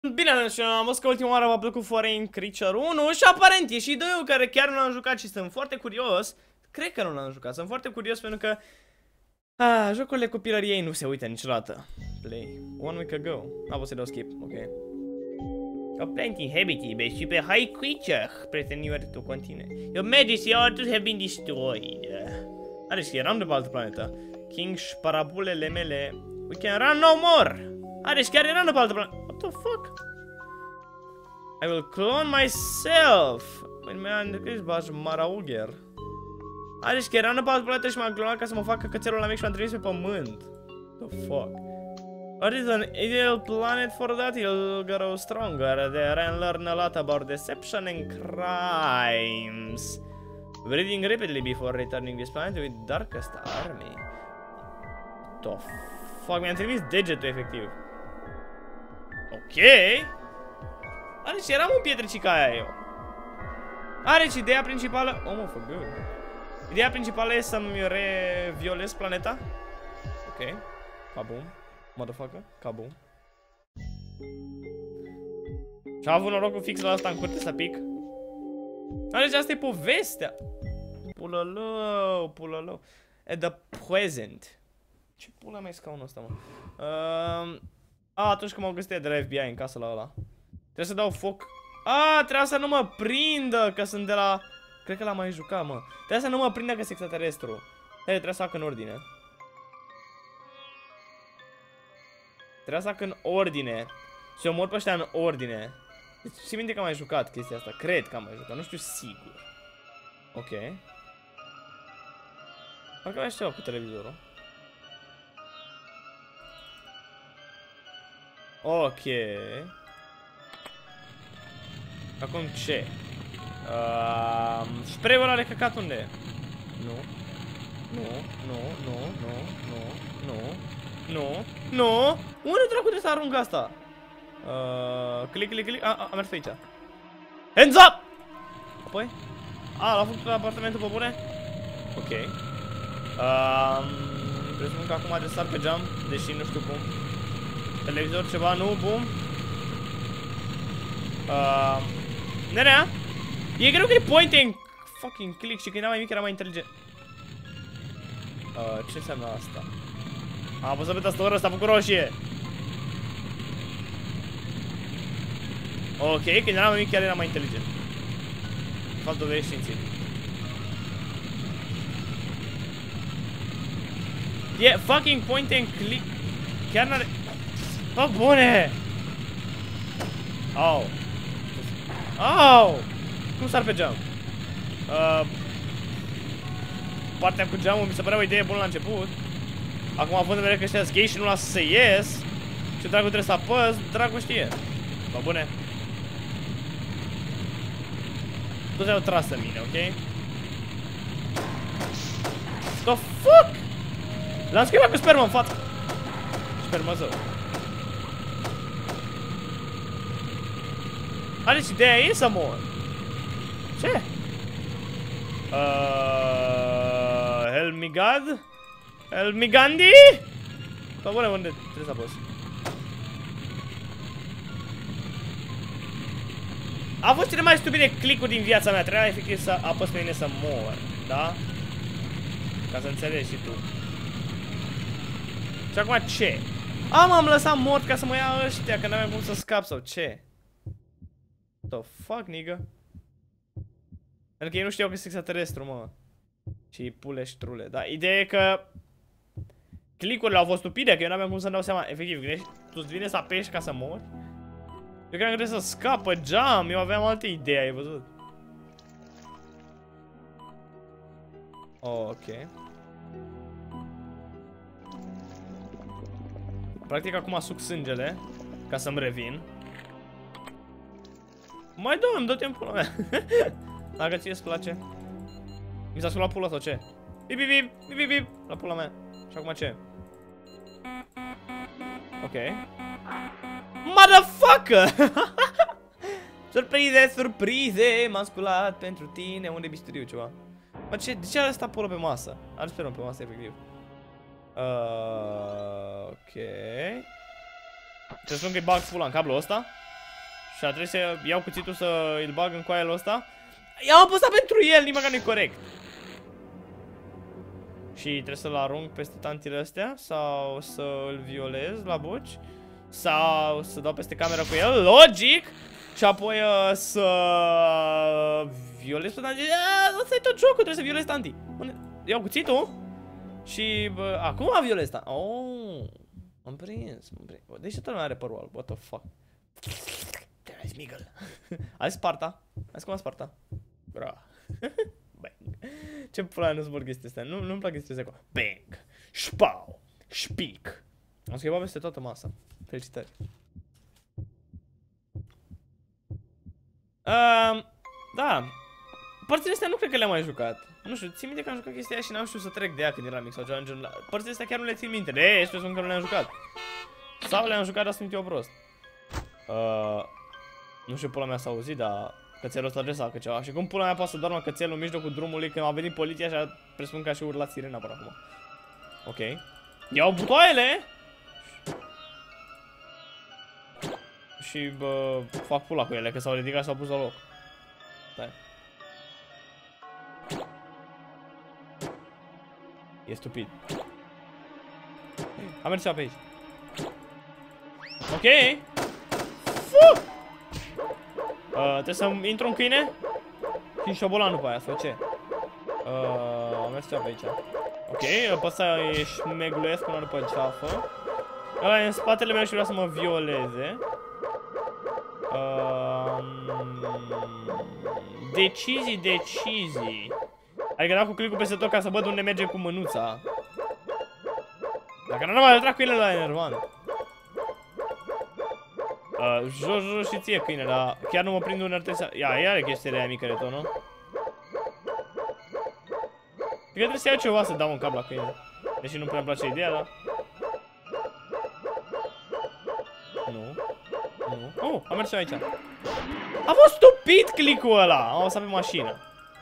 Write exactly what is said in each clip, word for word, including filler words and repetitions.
Bine, deci am văzut că ultima oară m-a plăcut Foreign Creature unu și aparent e și doi care chiar nu l-am jucat și sunt foarte curios. Cred că nu l-am jucat, sunt foarte curios pentru că ah, jocurile copilăriei nu se uită niciodată. Play. One week ago. A, pot să dau skip, ok. A plenty inhabited by super high creature. Press anywhere to continue. Your majesty, our altars have been destroyed. Are și eram de pe altă planetă. King și parabulele mele. We can run no more. Are și chiar eram de pe altă planetă. What the fuck? I will clone myself. When man decrease bash Marauger. Are și chiar eram de pe altă planetă și m-a clonat ca să mă facă cățelul la mic și m-a trimis pe pământ. The fuck? What is an ideal planet for that? You'll grow stronger there and learn a lot about deception and crimes. Breeding rapidly before returning this planet with darkest army. The fuck, mi-am trimis degetul efectiv. Ok. Are și eram un pietricica aia eu. Are și ideea principală. Oh, mă, fă good. Ideea principală e să-mi reviolez planeta. Ok. Kabum. Motherfucker. Kabum. Și-am avut norocul fix la asta în curte să pic. Deci asta e povestea. Pulălău, pulălău. At the present. Ce pula mea e scaunul ăsta, mă? Uh, a, atunci când m-au găsit de la F B I în casă la ăla. Trebuie să dau foc. A, trebuia să nu mă prindă, că sunt de la... Cred că l-am mai jucat, mă. Trebuia să nu mă prindă că sunt extraterestru. Hei, trebuie să fac în ordine. Trebuia să fac în ordine. Și omor pe ăștia în ordine. Deci ții minte că am mai jucat chestia asta. Cred că am mai jucat, nu știu sigur. Ok. Parcă mai știu cu televizorul. Ok. Acum ce? Uh, spray-ul ăla de căcat unde e? Nu. Nu, nu, nu, nu, nu, nu, nu, nu. Unde dracu trebuie să arunc asta? Uh, click, click, click. A, a, a mers pe aici. Hands up! Apoi? A, l-a făcut apartamentul pe bune? Ok. Uh, presupun că acum trebuie să sar pe geam, deși nu știu cum. Televizor, ceva, nu, bum. Uh, Nerea? E greu că e point and fucking click și când era mai mic era mai inteligent. Uh, ce înseamnă asta? Am apăsat pe tastatură, ăsta a făcut roșie. Ok, când era mai mic chiar era mai inteligent. De fapt, dovedești științific. E yeah, fucking point and click. Chiar n-are... Oh, bune! Au. Au! Cum sar pe geam? Uh, partea cu geamul mi se părea o idee bună la început. Acum având în vedere că ăștia gay și nu lasă să ies, ce dracu trebuie să apăs, dracu știe. Bă, bune. Toți au tras în mine, ok? The fuck? L-am schimbat cu spermă în față. Spermă zău. Are și ideea e să mor. Ce? Uh, help me God? Help me Gandhi? Bă, bune, unde trebuie să apăs? A fost cele mai stupide click-uri din viața mea. Trebuia efectiv să apăs pe mine să mor. Da? Ca să înțelegi și tu. Și acum ce? A, m-am lăsat mort ca să mă ia ăștia, că n-aveam cum să scap sau ce? The fuck, nigga? Pentru că ei nu știau că sunt extraterestru, mă. Și pule și trule. Da, ideea e că click-urile au fost stupide, că eu n-aveam cum să-mi dau seama. Efectiv, gândești, tu-ți vine să apeși ca să mori? Eu cred că trebuie să scapă geam, eu aveam alte idei, ai văzut? Oh, ok. Practic acum suc sângele ca să-mi revin. Mai dă, îmi dă timpul la mea. Dacă ție îți place. Mi s-a sculat pula sau ce? Bip, bip, bip, bip, bip, bip, la pula mea. Și acum ce? Ok. Motherfucker! Surprize, surprize! M-am sculat pentru tine. Unde e bisturiu ceva? Mă, ce? De ce are asta pula pe masă? Are sperăm pe masă, efectiv. Uh, ok. Trebuie să spun că-i bag pula în cablul ăsta? Și a trebuit să iau cuțitul să îl bag în coaielul ăsta. I-am apăsat pentru el, nici măcar nu-i corect. Și trebuie să-l arunc peste tantile astea sau să îl violez la buci sau să dau peste camera cu el, logic. Și apoi uh, să violez pe tanti. Asta e tot jocul, trebuie să violez tanti. Iau cuțitul și bă, acum violez tanti. Oh, am prins, am prins. Deci toată lumea are părul alb, what the fuck. Te-ai smigăl. Hai Sparta, hai cum Sparta. Bra. Bang. Ce pula nu zbor chestia astea, nu, nu-mi plac chestia astea cu bang, șpau, șpic. Am schimbat peste toată masa. Felicitări. Uh, da. Părțile astea nu cred că le-am mai jucat. Nu știu, țin minte că am jucat chestia aia și n-am știut să trec de ea când eram mic sau ceva în genul. Părțile astea chiar nu le țin minte. De, sper că nu le-am jucat. Sau le-am jucat, dar sunt eu prost. Uh, nu știu, pula mea s-a auzit, dar cățelul ăsta trebuie să facă ceva. Și cum pula mea poate să doarmă cățelul în mijlocul drumului când a venit poliția și a presupun că a și urlat sirena până acum. Ok. Iau butoaiele! Și bă, fac pula cu ele, că s-au ridicat și s-au pus la loc. Stai. E stupid. Am mers pe aici. Ok. Fuh! Uh, trebuie să intru în câine și șobolan după aia, sau ce? Uh, am mers pe aici. Ok, pe ăsta e șmegluiesc până după ceafă. Ăla e în spatele meu și vrea să mă violeze. Uh, decizii, decizii. Adică dau cu click-ul peste tot ca să văd unde merge cu mânuța. Dacă nu mai trag câinele la enervant. Uh, jos, jos și ție câine, dar chiar nu mă prind unde ar trebui să... Ia, ia are chestiile aia mică de tot, nu? Cred că trebuie să iau ceva să dau un cap la câine. Deși nu prea-mi place ideea, dar... Nu. Nu. Oh, am mers eu aici. A fost stupid click-ul ăla. Am apăsat pe mașină.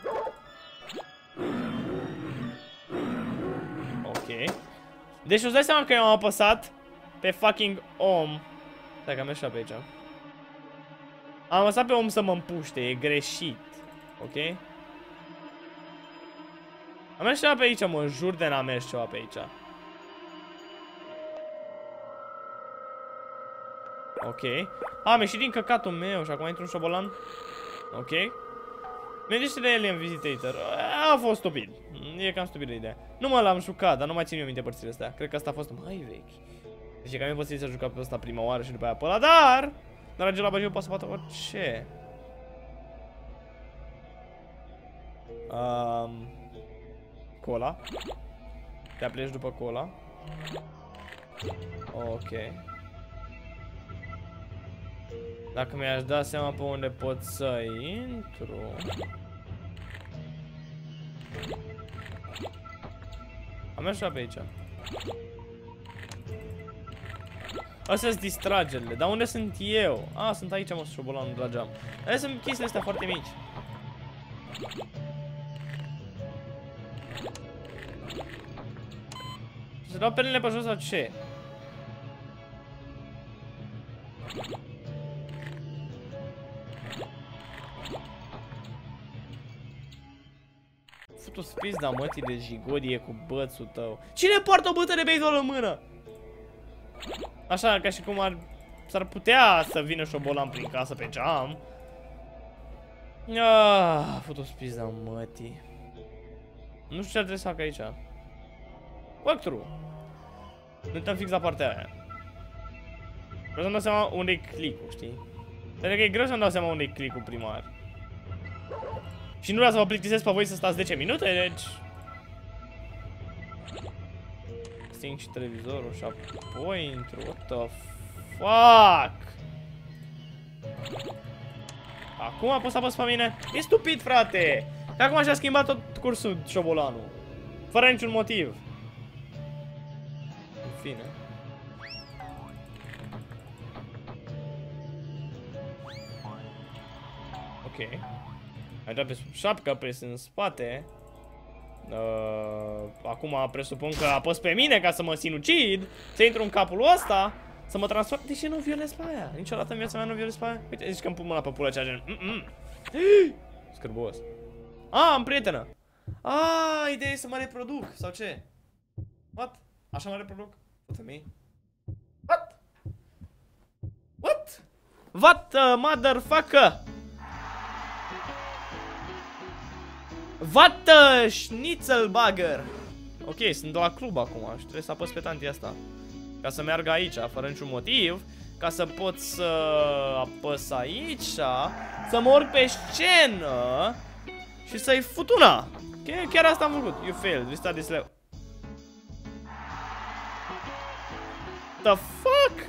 Ok. Deci îți dai seama că eu am apăsat pe fucking om. Stai că am mers și pe aici. Am apăsat pe om să mă împuște. E greșit. Ok? Am mers ceva pe aici, mă jur de n-am mers ceva pe aici. Ok. Am ieșit din căcatul meu și acum intru în șobolan. Ok. Gândește de Alien Visitator. A fost stupid. E cam stupidă ideea. Nu mă l-am jucat, dar nu mai țin eu minte părțile astea. Cred că asta a fost mai vechi. Deci e cam imposibil să juca pe ăsta prima oară și după aia pe ăla, dar dragul la băgiu poate să poată orice. Um, cola. Te apleci după cola. Ok. Dacă mi-aș da seama pe unde pot să intru. Am mers pe aici. Astea sunt distragerile, dar unde sunt eu? Ah, sunt aici, mă, șobolanul de la geam. Astea sunt chestiile astea foarte mici. Să dau penele pe jos sau ce? Futu spizda mătii de jigodie cu bățul tău. Cine poartă o bătă de baseball în mână? Așa, ca și cum ar... S-ar putea să vină șobolan prin casă pe geam. Ah, futu spizda mătii. Nu știu ce ar trebui să fac aici. Walkthrough. Nu uităm fix la partea aia. Vreau să-mi dau seama unde-i click-ul, știi? Pentru că e greu să-mi dau seama unde-i click-ul primar. Și nu vreau să vă plictisesc pe voi să stați zece minute, deci... Sting și televizorul și apoi intru. What the fuck? Acum a pus să apăs pe mine? E stupid, frate! Că acum și-a schimbat tot cursul șobolanul. Fără niciun motiv. În fine. Ok. Ai dat pe sub șapcă, pres în spate. Uh, acum presupun că apăs pe mine ca să mă sinucid. Să intru în capul ăsta. Să mă transform. De ce nu violez pe aia? Niciodată în viața mea nu violez pe aia. Uite, zici că îmi pun mâna pe pulă cea gen. Mm -mm. Scârbos. A, am prietenă. A, ideea e să mă reproduc. Sau ce? What? Așa mă reproduc? Cu femei? What? What? What the motherfucker? What the schnitzelbagger? Ok, sunt la club acum și trebuie să apăs pe tantia asta. Ca să meargă aici, fără niciun motiv. Ca să pot să apăs aici. Să mă urc pe scenă. Și să-i fut una. Okay, chiar asta am făcut. You failed, restart this level. The fuck?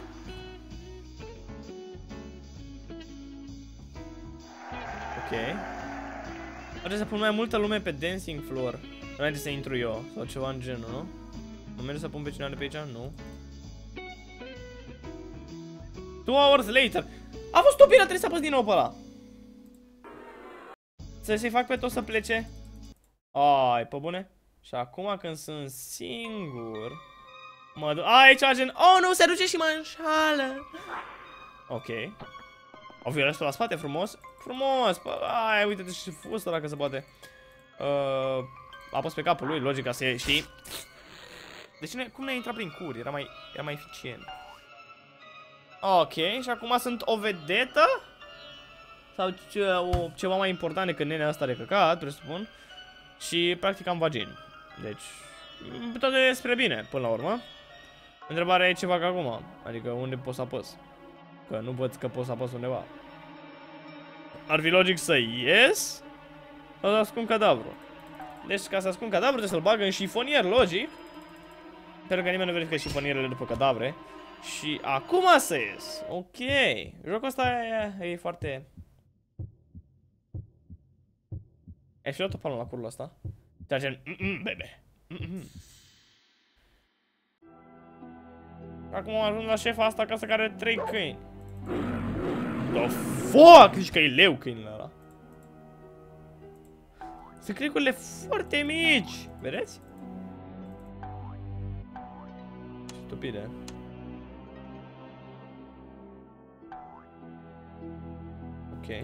Ok. Trebuie să pun mai multă lume pe dancing floor înainte să intru eu. Sau ceva în genul, nu? Nu merge să pun pe cineva de pe aici? Nu. Two hours later. A fost stupidă, trebuie să apăs din nou pe ăla. Să-i fac pe toți să plece. Ai, pe bune. Și acum când sunt singur mă duc. Aici gen. Oh, nu, se duce și mă înșală. Ok. O violez pe la spate, frumos. Frumos. Ai, uite-te și fustă dacă se poate. uh, Apăs pe capul lui, logica să știi. Deci nu, cum ne-a intrat prin cur? Era mai, era mai eficient. Ok, și acum sunt o vedetă? Sau ce, o, ceva mai important decât nenea asta de căcat, presupun. Și practic am vagin. Deci, toate spre bine, până la urmă. Întrebarea e ce fac acum. Adică unde pot să apăs. Că nu văd că pot să apăs undeva. Ar fi logic să ies sau să ascund cadavru. Deci ca să ascund cadavru trebuie să-l bag în șifonier, logic. Pentru că nimeni nu verifică șifonierele după cadavre. Și acum să ies. Ok. Jocul ăsta e, e foarte... Ai fi luat o palmă la curul ăsta? Te gen, mm -mm, bebe. Mm -mm. Acum am ajuns la șefa asta acasă care are trei câini. The fuck? Zici că e leu câinile ăla. Sunt cricurile foarte mici. Vedeți? Stupide. Ok.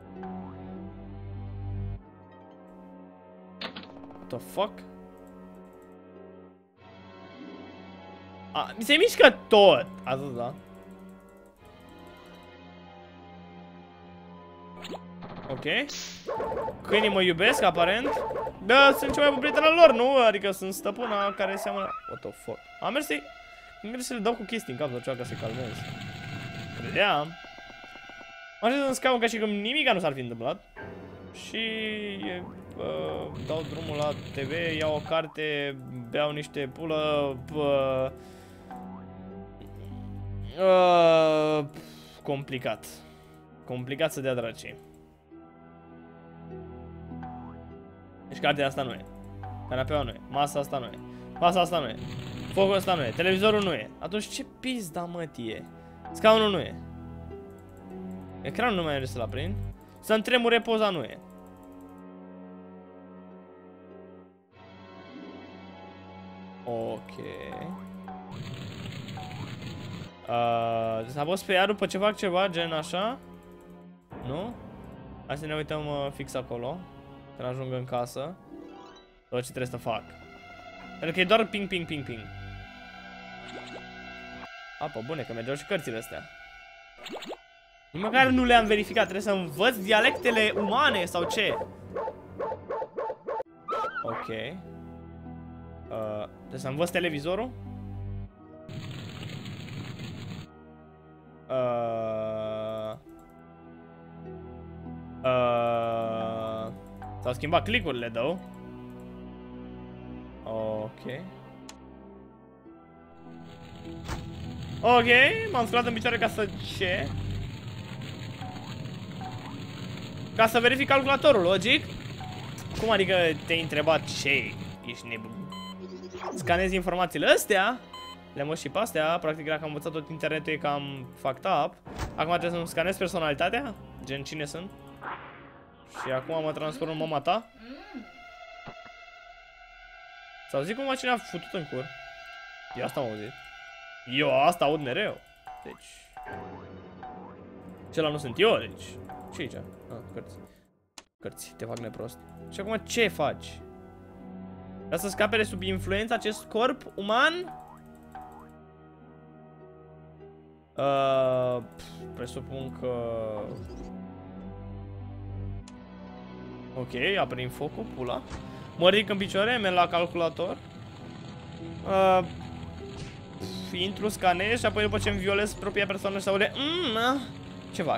What the fuck? A, mi se mișcă tot. Atât, da. Ok. Câinii mă iubesc, aparent. Da, sunt cea mai bună prietenă lor, nu? Adică sunt stăpâna care seamănă... What the fuck? Am mers să-i... Am mers să le dau cu chestii în cap sau ceva ca să-i calmez. Credeam. Am ajuns în scaun ca și cum nimica nu s-ar fi întâmplat. Și... Uh, dau drumul la T V, iau o carte, beau niște pulă... Uh, uh, complicat. Complicat să dea dracii. Deci cartea asta nu e. Canapeaua nu e. Masa asta nu e. Masa asta nu e. Focul ăsta nu e. Televizorul nu e. Atunci ce pizda mătie? Scaunul nu e. Ecranul nu mai are să-l aprind. Să-mi tremure poza nu e. Ok. Uh, să apăs pe ea după ce fac ceva gen așa. Nu? Hai să ne uităm uh, fix acolo. Când ajung în casă. Tot ce trebuie să fac. Pentru că e doar ping, ping, ping, ping. Apă, bune, că mergeau și cărțile astea. Nici măcar nu le-am verificat. Trebuie să învăț dialectele umane sau ce? Ok. Uh, trebuie să învăț televizorul? Uh... Uh... S-au schimbat click-urile, though. Ok. Ok, m-am sculat în picioare ca să ce? Ca să verific calculatorul, logic. Cum adică te-ai întrebat ce? Ești nebun. Scanezi informațiile astea. Le-am și pe astea. Practic dacă am învățat tot internetul e cam fucked up. Acum trebuie să-mi scanez personalitatea. Gen cine sunt. Și acum mă transform în mama ta. Sau zic cum cineva a futut în cur. Eu asta am auzit. Eu asta aud mereu. Deci... Celălalt nu sunt eu, deci... Ce aici? Ah, cărți. Cărți, te fac neprost. Și acum ce faci? Ca să scape de sub influența acest corp uman? Uh, pf, presupun că... Ok, aprind focul, pula. Mă ridic în picioare, merg la calculator. Uh, pf, intru, scanez și apoi după ce îmi violez propria persoană sau de... Mm, ce fac?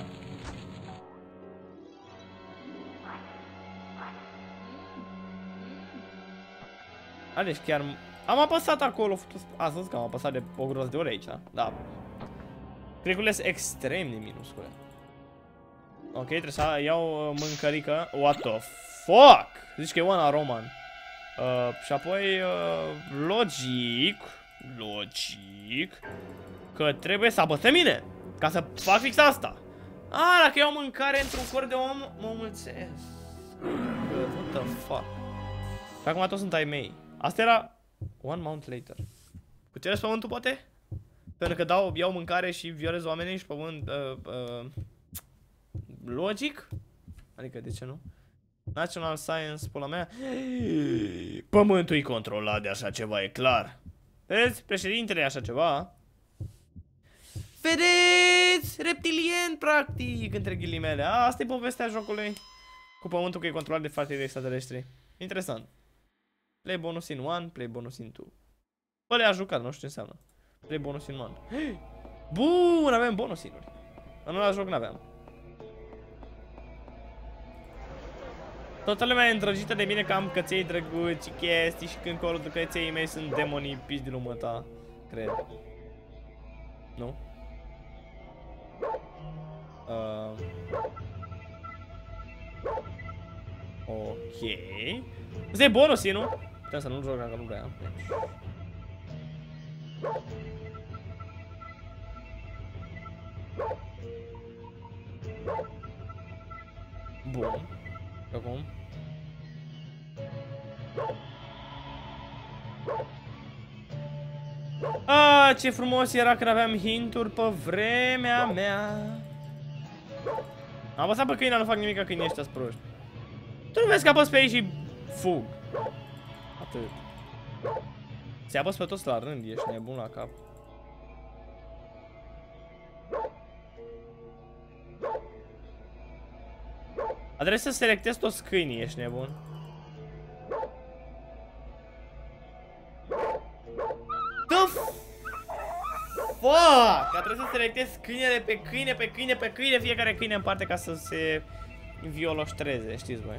A, deci chiar... Am apăsat acolo... A, să zic că am apăsat de o groază de ori aici, da? Da. Cricurile sunt extrem de minuscule. Ok, trebuie să iau mâncărică. What the fuck? Zici că e una roman. Uh, și apoi... Uh, logic... Logic... Că trebuie să apăs pe mine. Ca să fac fix asta. Ah, dacă iau mâncare într-un corp de om, mă mulțesc. What the fuck? Și acum toți sunt ai mei. Asta era one month later. Cuceresc pământul, poate? Pentru că dau, iau mâncare și violez oamenii și pământ... Uh, uh, logic? Adică, de ce nu? National Science, pula mea. Pământul e controlat de așa ceva, e clar. Vedeți? Președintele e așa ceva. Vedeți? Reptilien, practic, între ghilimele. A, asta e povestea jocului. Cu pământul că e controlat de frate de extraterestri. Interesant. Play bonus in one, play bonus in two. Bă, le-a jucat, nu știu ce înseamnă. Play bonus in one. Bun, avem bonusinuri. În ăla joc n-aveam. Toată lumea e îndrăgită de mine că am căței drăguți și chestii și când colo de căței mei sunt demonii piși din lumea ta. Cred. Nu? Uh. Ok. Ăsta e bonus, nu? Putem să nu joc dacă nu vreau. Bun. Acum. Ah, ce frumos era când aveam hinturi pe vremea mea. Am apăsat pe câine, nu fac nimic ca câinii ăștia-s proști. Tu nu vezi că apăs pe ei și fug. Atât. Se apăs pe toți la rând, ești nebun la cap. A trebuit să selectez toți câinii, ești nebun. The fuck! A trebuit să selectez câinele pe câine, pe câine, pe câine, fiecare câine în parte ca să se violoștreze, știți voi.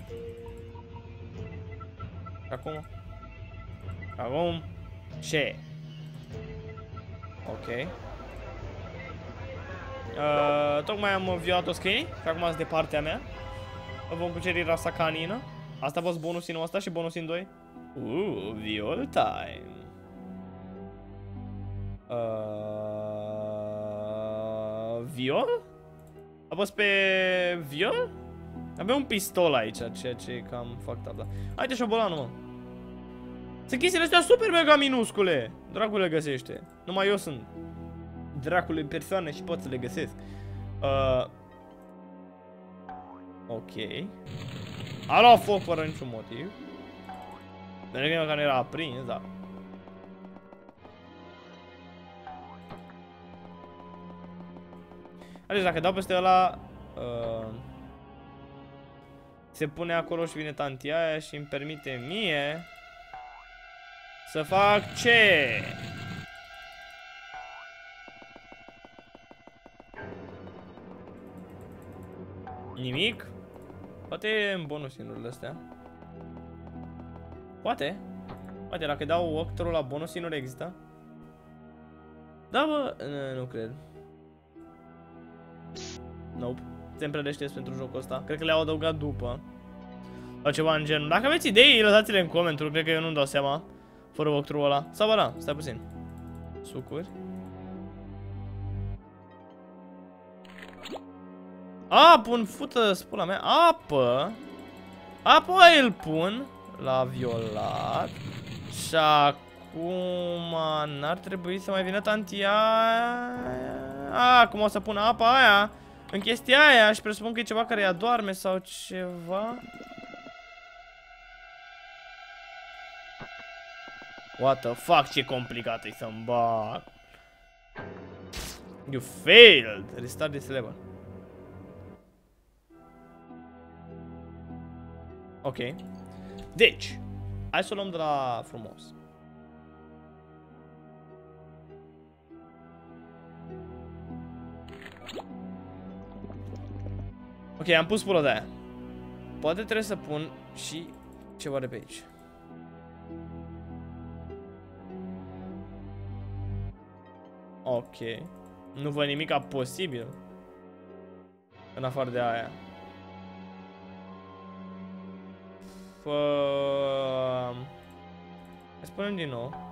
Acum. Acum. Ce? Ok. Uh, tocmai am violat toți câinii și acum sunt de partea mea. Vom cuceri rasa canină. Asta a fost bonusinul ăsta și bonusin doi. Uh, viol time. Uh, viol? Apăs pe viol? Avea un pistol aici, ceea ce e cam fucked up, da. Haide șobolanul, mă. Sunt chestiile astea super mega minuscule. Dracul le găsește. Numai eu sunt dracul în persoană și pot să le găsesc. Uh, ok. A luat foc fără niciun motiv. De negămă că nu era aprins, da. Deci dacă dau peste ăla uh, se pune acolo și vine tantia aia și îmi permite mie să fac ce? Nimic? Poate e în bonusinurile astea. Poate. Poate dacă dau octorul la bonusinuri există. Da, bă, nu, nu cred. Nope. Se prădește pentru jocul ăsta. Cred că le-au adăugat după. Sau ceva în genul. Dacă aveți idei, lăsați-le în comentarii. Cred că eu nu-mi dau seama. Fără octorul ăla. Sau bă, da, stai puțin. Sucuri. A, pun fută, spula mea. Apă. Apoi îl pun la violat. Și acum n-ar trebui să mai vină tantia. Ah, cum o să pun apa aia în chestia aia și presupun că e ceva care îi adorme sau ceva. What the fuck, ce complicat e să-mi bag. You failed. Restart this level. Ok. Deci, hai să o luăm de la frumos. Ok, am pus pula de aia. Poate trebuie să pun și ceva de pe aici. Ok. Nu văd nimic posibil în afară de aia. Fă... Hai să punem din nou.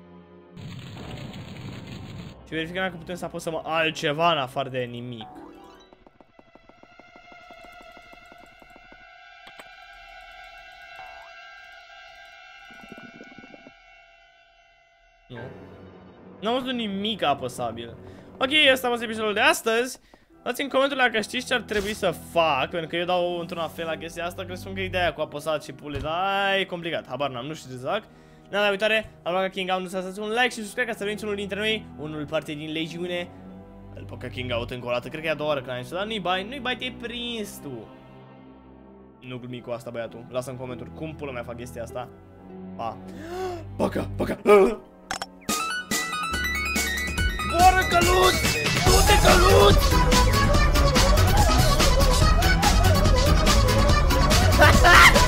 Și verificăm dacă putem să apăsăm altceva în afară de nimic. Nu. N-am văzut nimic apăsabil. Ok, asta a fost episodul de astăzi. Dați în comentarii dacă știți ce ar trebui să fac, pentru că eu dau într-un fel la chestia asta, că spun că ideea cu apăsat și pule, dar e complicat, habar n-am, nu știu ce să fac. În data viitoare, Alpaca King Out, nu să lăsați un like și subscribe ca să veniți unul dintre noi, unul parte din legiune. Alpaca King Out încă o dată, cred că e a doua oară că n-am zis, dar nu-i bai, nu-i bai, te-ai prins tu. Nu glumi cu asta, băiatul, lasă în comentarii cum pula mea fac chestia asta. Pa. Paca, paca. Boră, căluț! Du-te, căluț! Ha ha!